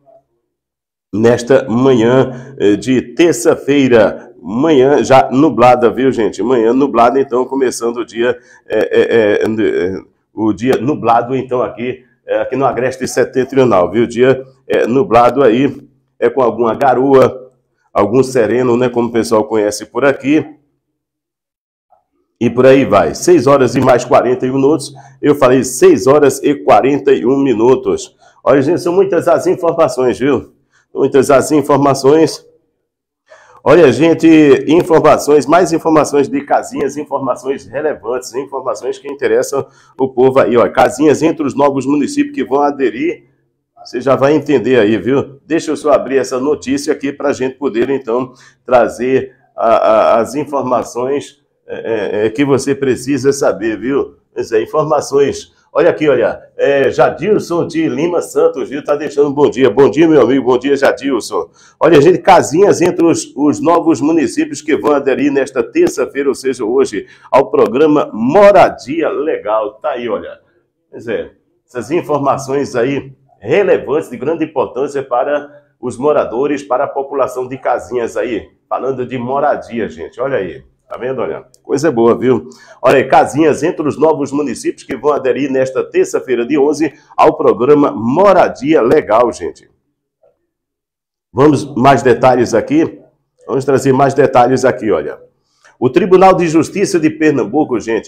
nesta manhã de terça-feira. Manhã já nublada, viu, gente? Manhã nublada, então, começando o dia nublado, então, aqui no Agreste Setentrional, viu? Dia nublado aí, com alguma garoa, algum sereno, né? Como o pessoal conhece por aqui. E por aí vai. 6 horas e mais 41 minutos. Eu falei 6 horas e 41 minutos. Olha, gente, são muitas as informações, viu? Muitas as informações. Olha, gente, mais informações de Casinhas, informações relevantes, informações que interessam o povo aí. Ó. Casinhas entre os novos municípios que vão aderir. Você já vai entender aí, viu? Deixa eu só abrir essa notícia aqui para a gente poder, então, trazer as informações que você precisa saber, viu? Informações. Olha aqui, olha. Jadilson de Lima Santos, viu? Tá deixando um bom dia. Bom dia, meu amigo. Bom dia, Jadilson. Olha, gente, Casinhas entre os novos municípios que vão aderir nesta terça-feira, ou seja, hoje, ao programa Moradia Legal. Tá aí, olha. Pois é. Essas informações aí relevantes, de grande importância para os moradores, para a população de Casinhas aí. Falando de moradia, gente. Olha aí. Tá vendo? Olha, coisa boa, viu? Olha aí, Casinhas entre os novos municípios que vão aderir nesta terça-feira de 11 ao programa Moradia Legal, gente. Vamos mais detalhes aqui? Vamos trazer mais detalhes aqui, olha. O Tribunal de Justiça de Pernambuco, gente,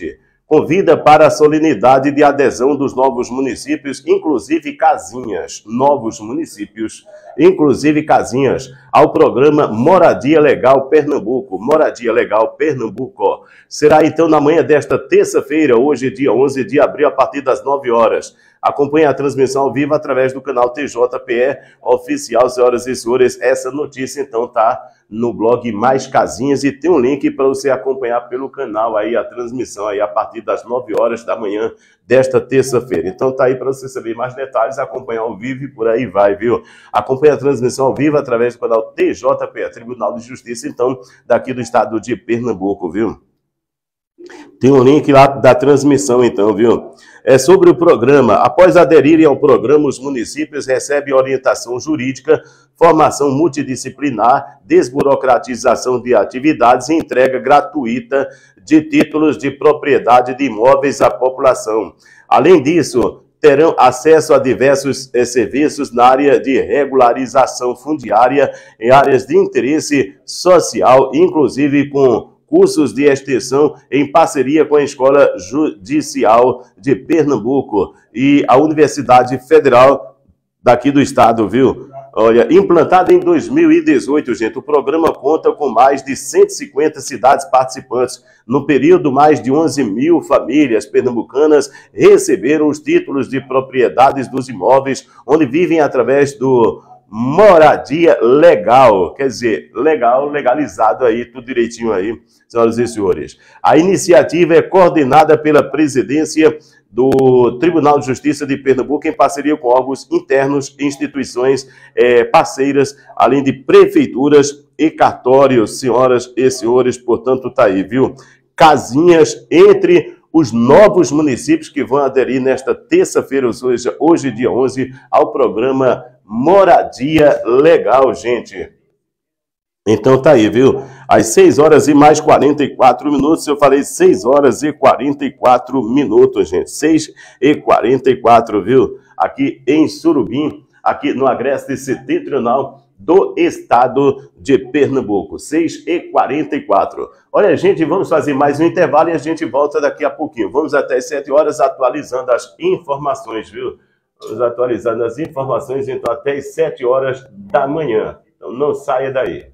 convida para a solenidade de adesão dos novos municípios, inclusive casinhas, novos municípios, inclusive casinhas, ao programa Moradia Legal Pernambuco. Moradia Legal Pernambuco. Será então na manhã desta terça-feira, hoje dia 11 de abril, a partir das 9 horas. Acompanhe a transmissão ao vivo através do canal TJPE Oficial, senhoras e senhores. Essa notícia, então, tá no blog Mais Casinhas e tem um link para você acompanhar pelo canal aí a transmissão aí a partir das 9 horas da manhã desta terça-feira. Então tá aí para você saber mais detalhes, acompanhar ao vivo e por aí vai, viu? Acompanhe a transmissão ao vivo através do canal TJPE, Tribunal de Justiça, então, daqui do estado de Pernambuco, viu? Tem um link lá da transmissão, então, viu? É sobre o programa. Após aderirem ao programa, os municípios recebem orientação jurídica, formação multidisciplinar, desburocratização de atividades e entrega gratuita de títulos de propriedade de imóveis à população. Além disso, terão acesso a diversos serviços na área de regularização fundiária em áreas de interesse social, inclusive com cursos de extensão em parceria com a Escola Judicial de Pernambuco e a Universidade Federal daqui do estado, viu? Olha, implantado em 2018, gente, o programa conta com mais de 150 cidades participantes. No período, mais de 11 mil famílias pernambucanas receberam os títulos de propriedades dos imóveis, onde vivem através do Moradia Legal, quer dizer, legal, legalizado aí, tudo direitinho aí, senhoras e senhores. A iniciativa é coordenada pela presidência do Tribunal de Justiça de Pernambuco, em parceria com órgãos internos, instituições parceiras, além de prefeituras e cartórios, senhoras e senhores, portanto tá aí, viu? Casinhas entre os novos municípios que vão aderir nesta terça-feira, hoje dia 11, ao programa Moradia Legal, gente. Então tá aí, viu? Às 6 horas e mais 44 minutos, eu falei 6 horas e 44 minutos, gente. 6 e 44, viu? Aqui em Surubim, aqui no Agreste Setentrional do estado de Pernambuco. 6 e 44. Olha, gente, vamos fazer mais um intervalo e a gente volta daqui a pouquinho. Vamos até as 7 horas atualizando as informações, viu? Vamos atualizando as informações, então, até as 7 horas da manhã. Então, não saia daí.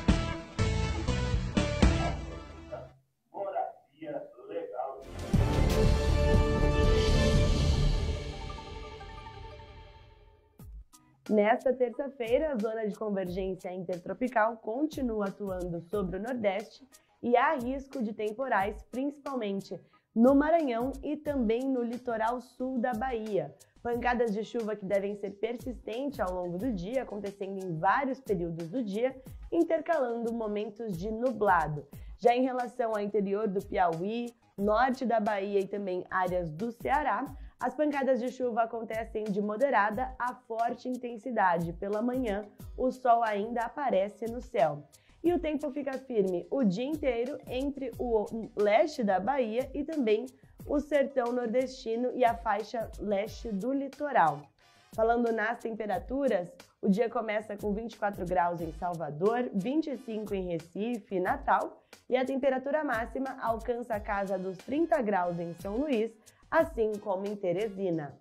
Nesta terça-feira, a Zona de Convergência Intertropical continua atuando sobre o Nordeste e há risco de temporais, principalmente no Maranhão e também no litoral sul da Bahia. Pancadas de chuva que devem ser persistentes ao longo do dia, acontecendo em vários períodos do dia, intercalando momentos de nublado. Já em relação ao interior do Piauí, norte da Bahia e também áreas do Ceará, as pancadas de chuva acontecem de moderada a forte intensidade. Pela manhã, o sol ainda aparece no céu. E o tempo fica firme o dia inteiro entre o leste da Bahia e também o sertão nordestino e a faixa leste do litoral. Falando nas temperaturas, o dia começa com 24 graus em Salvador, 25 em Recife e Natal, e a temperatura máxima alcança a casa dos 30 graus em São Luís, assim como em Teresina.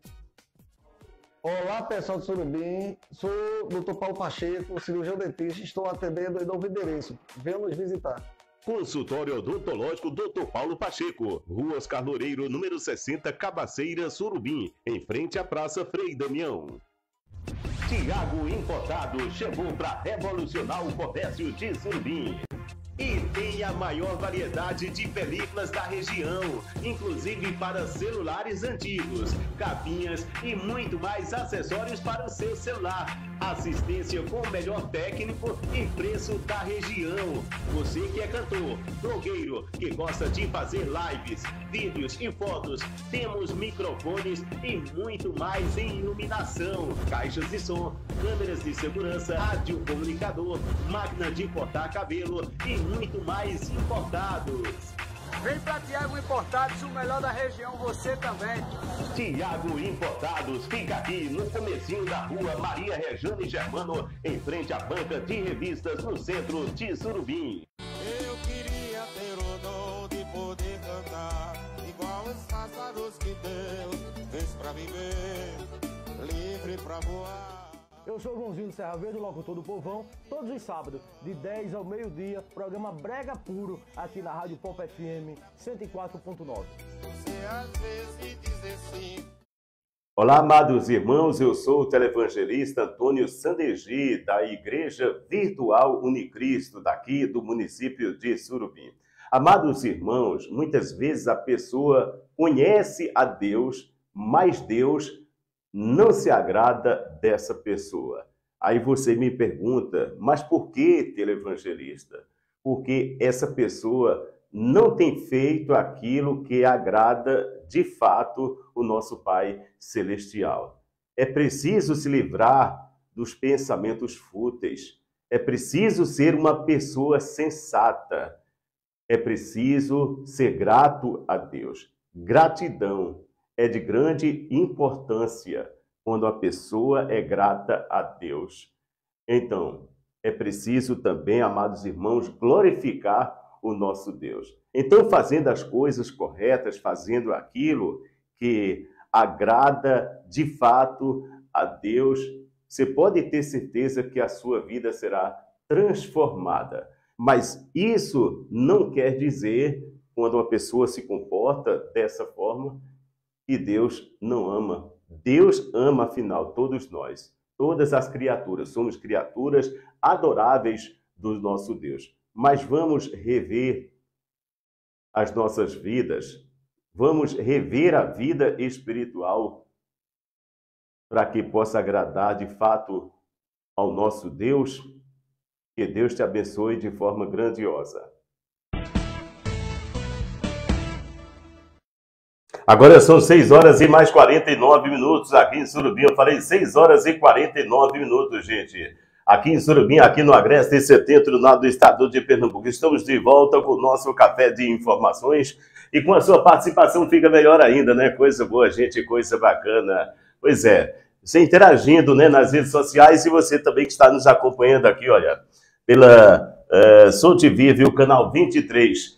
Olá, pessoal de Surubim. Sou o Dr. Paulo Pacheco, cirurgião dentista. Estou atendendo em novo endereço. Venha nos visitar.
Consultório odontológico Dr. Paulo Pacheco, Rua Oscar Loureiro, número 60, Cabaceira, Surubim, em frente à Praça Frei Damião. Tiago Importado chegou para revolucionar o comércio de Surubim. E tem a maior variedade de películas da região, inclusive para celulares antigos, capinhas e muito mais acessórios para o seu celular. Assistência com o melhor técnico e preço da região. Você que é cantor, blogueiro, que gosta de fazer lives, vídeos e fotos, temos microfones e muito mais em iluminação, caixas de som, câmeras de segurança, rádio comunicador, máquina de cortar cabelo e muito mais importados.
Vem pra Tiago Importados, o melhor da região, você também.
Tiago Importados fica aqui no comecinho da rua Maria Rejane Germano, em frente à banca de revistas no centro de Surubim.
Eu queria ter o dom de poder cantar igual pássaros que Deus fez pra viver, livre pra voar.
Eu sou o Joãozinho do Serra Verde, locutor do Povão, todos os sábados, de 10 ao meio-dia, programa Brega Puro, aqui na Rádio Pop FM 104.9.
Você às vezes diz assim.
Olá, amados irmãos, eu sou o televangelista Antônio Sandegi, da Igreja Virtual Unicristo, daqui do município de Surubim. Amados irmãos, muitas vezes a pessoa conhece a Deus, mas Deus não se agrada dessa pessoa. Aí você me pergunta, mas por que, televangelista? Porque essa pessoa não tem feito aquilo que agrada de fato o nosso Pai Celestial. É preciso se livrar dos pensamentos fúteis. É preciso ser uma pessoa sensata. É preciso ser grato a Deus. Gratidão é de grande importância quando a pessoa é grata a Deus. Então, é preciso também, amados irmãos, glorificar o nosso Deus. Então, fazendo as coisas corretas, fazendo aquilo que agrada de fato a Deus, você pode ter certeza que a sua vida será transformada. Mas isso não quer dizer, quando uma pessoa se comporta dessa forma, que Deus não ama. Deus ama, afinal, todos nós, todas as criaturas. Somos criaturas adoráveis do nosso Deus. Mas vamos rever as nossas vidas, vamos rever a vida espiritual para que possa agradar de fato ao nosso Deus. Que Deus te abençoe de forma grandiosa. Agora são 6 horas e mais 49 minutos aqui em Surubim. Eu falei 6 horas e 49 minutos, gente. Aqui em Surubim, aqui no Agreste Setentrional do estado de Pernambuco. Estamos de volta com o nosso café de informações. E com a sua participação fica melhor ainda, né? Coisa boa, gente, coisa bacana. Pois é, você interagindo, né, nas redes sociais, e você também que está nos acompanhando aqui, olha, pela Soul TV, viu, canal 23.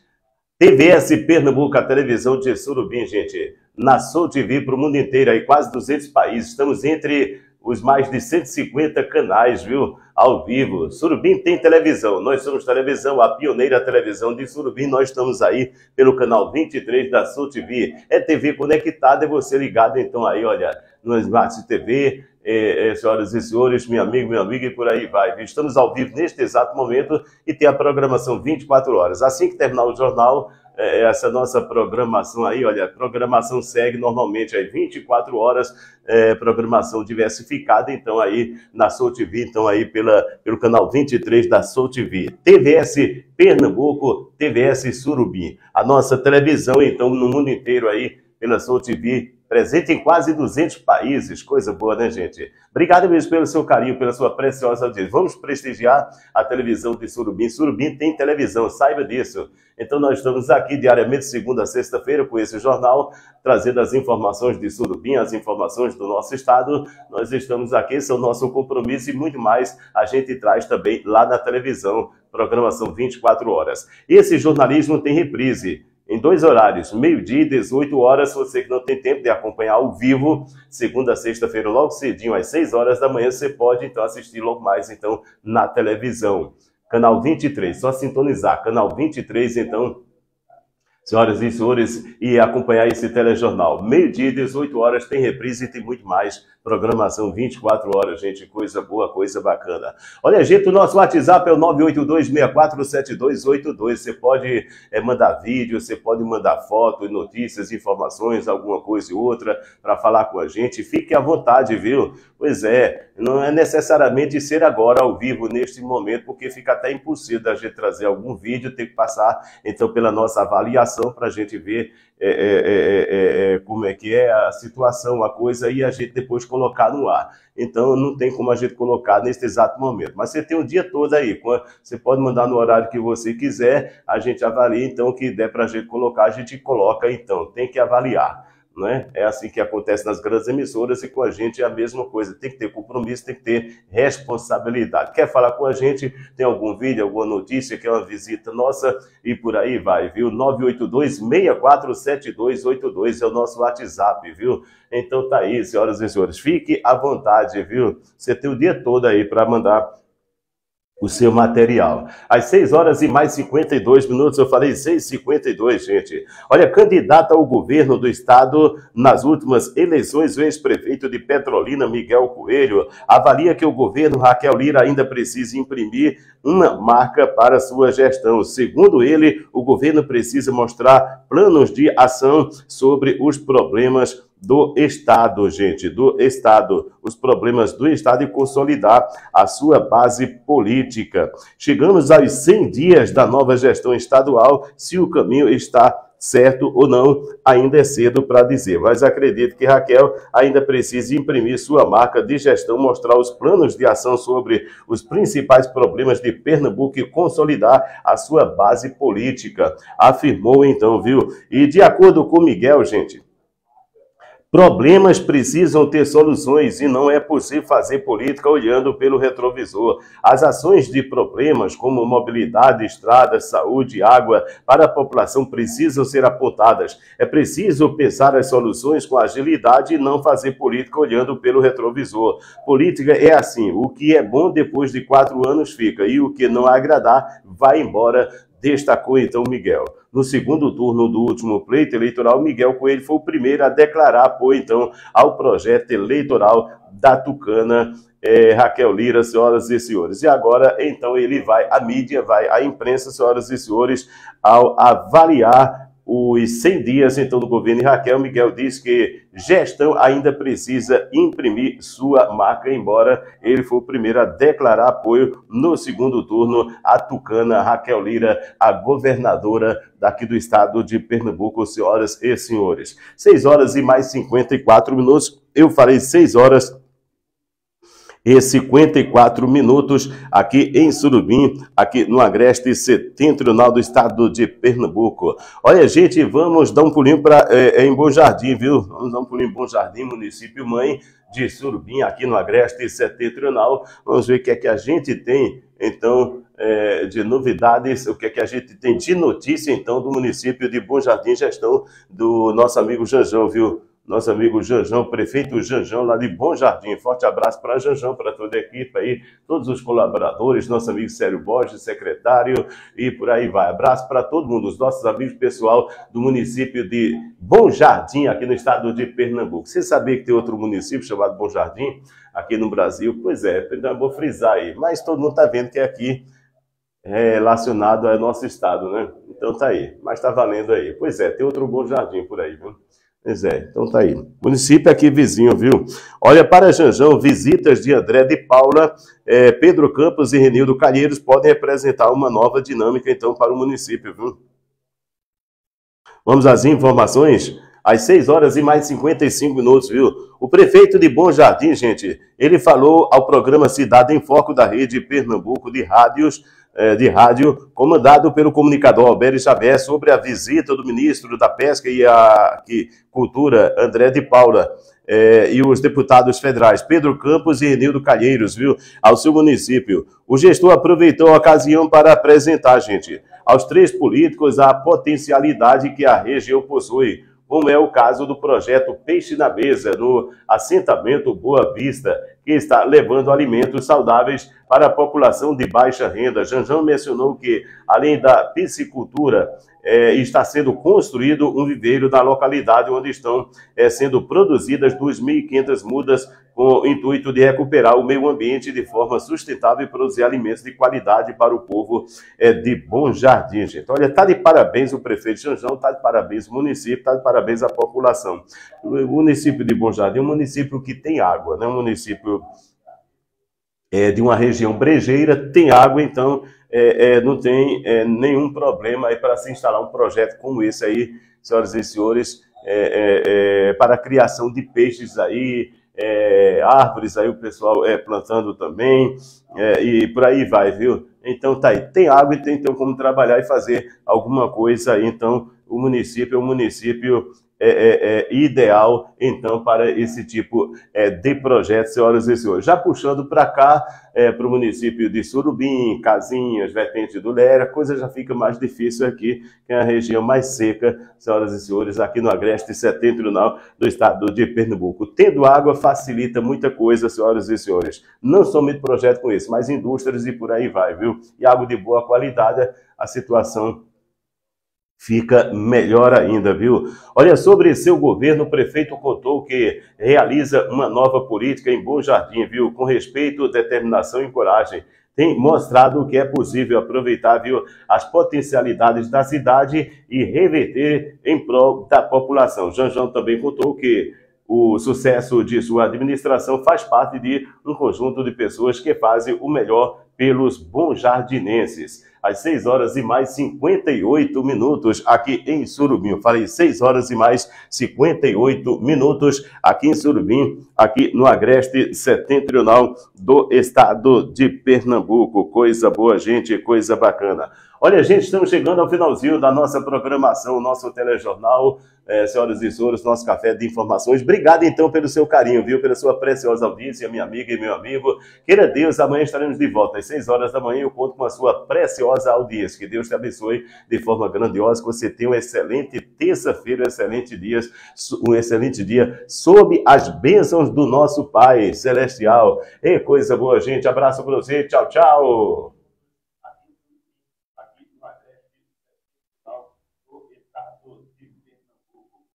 TVS Pernambuco, a televisão de Surubim, gente. Na Soul TV para o mundo inteiro, aí quase 200 países. Estamos entre os mais de 150 canais, viu? Ao vivo. Surubim tem televisão. Nós somos televisão, a pioneira televisão de Surubim. Nós estamos aí pelo canal 23 da Soul TV. É TV conectada, é você ligado então aí, olha, no Smart TV, senhoras e senhores, meu amigo, minha amiga, e por aí vai. Estamos ao vivo neste exato momento e tem a programação 24 horas. Assim que terminar o jornal, essa nossa programação aí, olha, a programação segue normalmente aí 24 horas, programação diversificada, então aí na Soul TV, então aí pelo canal 23 da Soul TV. TVS Pernambuco, TVS Surubim. A nossa televisão, então, no mundo inteiro aí, pela Soul TV, presente em quase 200 países. Coisa boa, né, gente? Obrigado mesmo pelo seu carinho, pela sua preciosa audiência. Vamos prestigiar a televisão de Surubim. Surubim tem televisão, saiba disso. Então nós estamos aqui diariamente, segunda a sexta-feira, com esse jornal, trazendo as informações de Surubim, as informações do nosso estado. Nós estamos aqui, esse é o nosso compromisso, e muito mais a gente traz também lá na televisão, programação 24 horas. Esse jornalismo tem reprise em 2 horários, meio-dia e 18 horas, você que não tem tempo de acompanhar ao vivo, segunda a sexta-feira, logo cedinho, às 6 horas da manhã, você pode, então, assistir logo mais, então, na televisão. Canal 23, só sintonizar, canal 23, então, senhoras e senhores, e acompanhar esse telejornal. Meio-dia e 18 horas, tem reprise e tem muito mais. Programação 24 horas, gente. Coisa boa, coisa bacana. Olha, gente, o nosso WhatsApp é o 982647282. Você pode mandar vídeo, você pode mandar foto, notícias, informações, alguma coisa e outra, para falar com a gente. Fique à vontade, viu? Pois é, não é necessariamente ser agora ao vivo neste momento, porque fica até impossível da gente trazer algum vídeo, ter que passar, então, pela nossa avaliação, para a gente ver como é que é a situação, a coisa, e a gente depois colocar no ar. Então, não tem como a gente colocar neste exato momento. Mas você tem o dia todo aí. Você pode mandar no horário que você quiser, a gente avalia, então, o que der para a gente colocar, a gente coloca, então. Tem que avaliar. né? É assim que acontece nas grandes emissoras e com a gente é a mesma coisa. Tem que ter compromisso, tem que ter responsabilidade. Quer falar com a gente? Tem algum vídeo, alguma notícia, quer uma visita nossa e por aí vai, viu? 982-647282 é o nosso WhatsApp, viu? Então tá aí, senhoras e senhores. Fique à vontade, viu? Você tem o dia todo aí para mandar o seu material. Às 6 horas e mais 52 minutos, eu falei 6h52, gente. Olha, candidato ao governo do estado nas últimas eleições, o ex-prefeito de Petrolina, Miguel Coelho, avalia que o governo Raquel Lira ainda precisa imprimir uma marca para sua gestão. Segundo ele, o governo precisa mostrar planos de ação sobre os problemas do Estado, gente, do Estado, os problemas do Estado e consolidar a sua base política. Chegamos aos 100 dias da nova gestão estadual, se o caminho está certo ou não, ainda é cedo para dizer, mas acredito que Raquel ainda precisa imprimir sua marca de gestão, mostrar os planos de ação sobre os principais problemas de Pernambuco e consolidar a sua base política, afirmou então, viu? E de acordo com Miguel, gente, problemas precisam ter soluções e não é possível fazer política olhando pelo retrovisor. As ações de problemas como mobilidade, estradas, saúde, água para a população precisam ser apontadas. É preciso pensar as soluções com agilidade e não fazer política olhando pelo retrovisor. Política é assim, o que é bom depois de 4 anos fica e o que não agradar vai embora, destacou então Miguel. No segundo turno do último pleito eleitoral, Miguel Coelho foi o primeiro a declarar apoio, então, ao projeto eleitoral da tucana Raquel Lira, senhoras e senhores. E agora, então, ele vai, a mídia vai, a imprensa, senhoras e senhores, ao avaliar os 100 dias, então, do governo de Raquel, Miguel diz que gestão ainda precisa imprimir sua marca, embora ele foi o primeiro a declarar apoio no segundo turno à tucana Raquel Lira, a governadora daqui do estado de Pernambuco, senhoras e senhores. 6 horas e mais 54 minutos, eu falei 6 horas e 54 minutos aqui em Surubim, aqui no Agreste Setentrional do estado de Pernambuco. Olha, gente, vamos dar um pulinho em Bom Jardim, viu? Vamos dar um pulinho em Bom Jardim, município mãe de Surubim, aqui no Agreste Setentrional. Vamos ver o que é que a gente tem, então, de novidades, o que é que a gente tem de notícia, então, do município de Bom Jardim, gestão do nosso amigo Janjão, viu? Nosso amigo Janjão, prefeito Janjão, lá de Bom Jardim. Forte abraço para Janjão, para toda a equipe aí, todos os colaboradores, nosso amigo Célio Borges, secretário, e por aí vai. Abraço para todo mundo, os nossos amigos pessoal do município de Bom Jardim, aqui no estado de Pernambuco. Você sabia que tem outro município chamado Bom Jardim, aqui no Brasil? Pois é, então vou frisar aí. Mas todo mundo está vendo que é aqui relacionado ao nosso estado, né? Então tá aí, mas tá valendo aí. Pois é, tem outro Bom Jardim por aí, viu? Pois é, então tá aí. Município aqui vizinho, viu? Olha, para Janjão, visitas de André de Paula, Pedro Campos e Renildo Calheiros podem representar uma nova dinâmica, então, para o município, viu? Vamos às informações? Às 6 horas e mais 55 minutos, viu? O prefeito de Bom Jardim, gente, ele falou ao programa Cidade em Foco da Rede Pernambuco de rádio, comandado pelo comunicador Alberto Xavier, sobre a visita do ministro da Pesca e Cultura, André de Paula, e os deputados federais Pedro Campos e Renildo Calheiros, viu, ao seu município. O gestor aproveitou a ocasião para apresentar, gente, aos 3 políticos a potencialidade que a região possui, como é o caso do projeto Peixe na Mesa, no assentamento Boa Vista, que está levando alimentos saudáveis para a população de baixa renda. Janjão mencionou que, além da piscicultura, está sendo construído um viveiro na localidade onde estão sendo produzidas 2.500 mudas com o intuito de recuperar o meio ambiente de forma sustentável e produzir alimentos de qualidade para o povo de Bom Jardim, gente. Olha, tá de parabéns o prefeito Janjão, tá de parabéns o município, tá de parabéns a população. O município de Bom Jardim é um município que tem água, né? Um município de uma região brejeira, tem água, então não tem nenhum problema aí para se instalar um projeto como esse aí, senhoras e senhores, para a criação de peixes aí, árvores aí o pessoal plantando também, e por aí vai, viu? Então tá aí, tem água e tem então como trabalhar e fazer alguma coisa aí, então o município é um município ideal, então, para esse tipo de projeto, senhoras e senhores. Já puxando para cá, para o município de Surubim, Casinhas, Vertente do Lera, a coisa já fica mais difícil aqui, que é a região mais seca, senhoras e senhores, aqui no agreste setentrional do estado de Pernambuco. Tendo água facilita muita coisa, senhoras e senhores. Não somente projeto com esse, mas indústrias e por aí vai, viu? E água de boa qualidade, a situação fica melhor ainda, viu? Olha, sobre seu governo, o prefeito contou que realiza uma nova política em Bom Jardim, viu? Com respeito, determinação e coragem. Tem mostrado que é possível aproveitar, viu, as potencialidades da cidade e reverter em prol da população. Janjão também contou que o sucesso de sua administração faz parte de um conjunto de pessoas que fazem o melhor pelos bonjardinenses. Às 6 horas e mais 58 minutos aqui em Surubim. Eu falei 6 horas e mais 58 minutos aqui em Surubim, aqui no agreste setentrional do estado de Pernambuco. Coisa boa, gente, coisa bacana. Olha, gente, estamos chegando ao finalzinho da nossa programação, nosso telejornal, senhoras e senhores, nosso café de informações. Obrigado, então, pelo seu carinho, viu? Pela sua preciosa audiência, minha amiga e meu amigo. Queira Deus, amanhã estaremos de volta às 6 horas da manhã. Eu conto com a sua preciosa audiência. Que Deus te abençoe de forma grandiosa, que você tenha uma excelente terça-feira, um excelente dia, sob as bênçãos do nosso Pai Celestial. E coisa boa, gente. Abraço para você. Tchau, tchau.